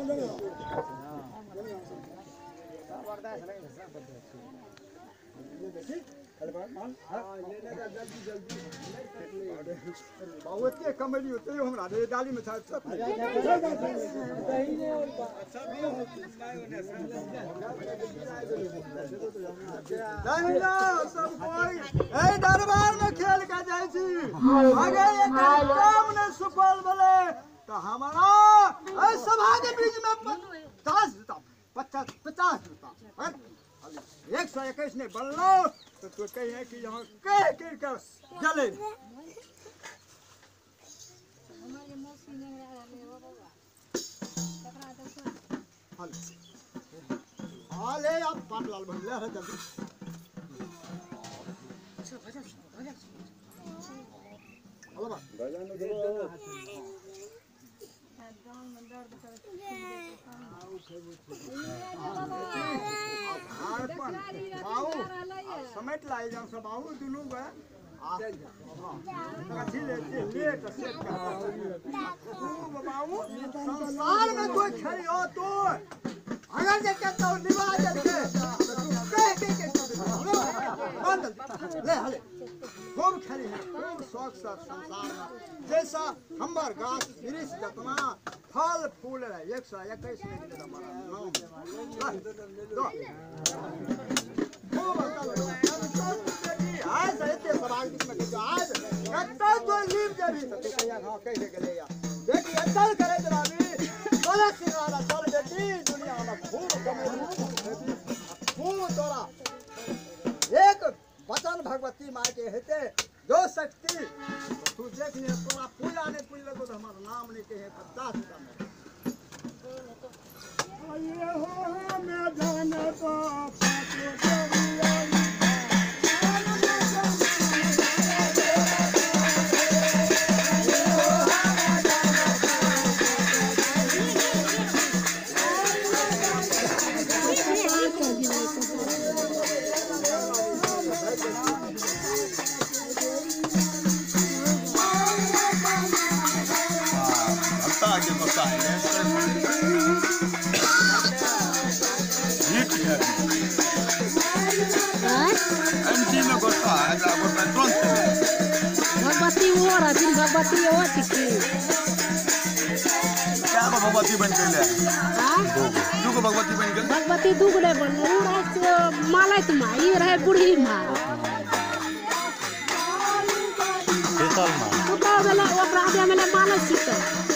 बहुत के कमली होते हो हमरा रे डाली में था सब सब कोई ए दरबार में खेल के जाई छी आगे एक काम ने सुफल भले तो हमारा ए सभा के बीच में 10 जूता 50 जूता 121 ने बल्लो तो तू कहे कि यहाँ कह कर जले हाले आप पाटलाल भैया है जल्दी हेलो बा भजन दो समेट लाई जाओ सब आओ दुनू बे संसार में कोई खड़ी हो तो अगर जे कहता हूँ निभा जल्दी ले हले खूब खड़ी है खूब शौक से संसार में जैसा हमार गाछ वृक्ष जतना फल फूल है 121 में हमारा नाम दो खूब आज ऐसे सवाल बीच में जो आज कत्ता तो लीव जबी तो कहिया हां कह दे गेले या बेटी अतल करे जनाबी बोला सिंगारा चल बेटी दुनिया में खूब कमेलू खूब तोरा एक वचन भगवती मां के हेते जो शक्ति तू देख ले तोरा पूजा ने पूजले तो हमारा नाम नहीं कहे 50 का ये हो मैं जाने तो भगवती वो रही भगवती वो थी क्या भगवती बन गई हां दुगो भगवती बन गई भगवती दुगो ले बन माला त माई रहे बूढ़ी मां केसल मां तो वाला ओकरा आगे में माला छित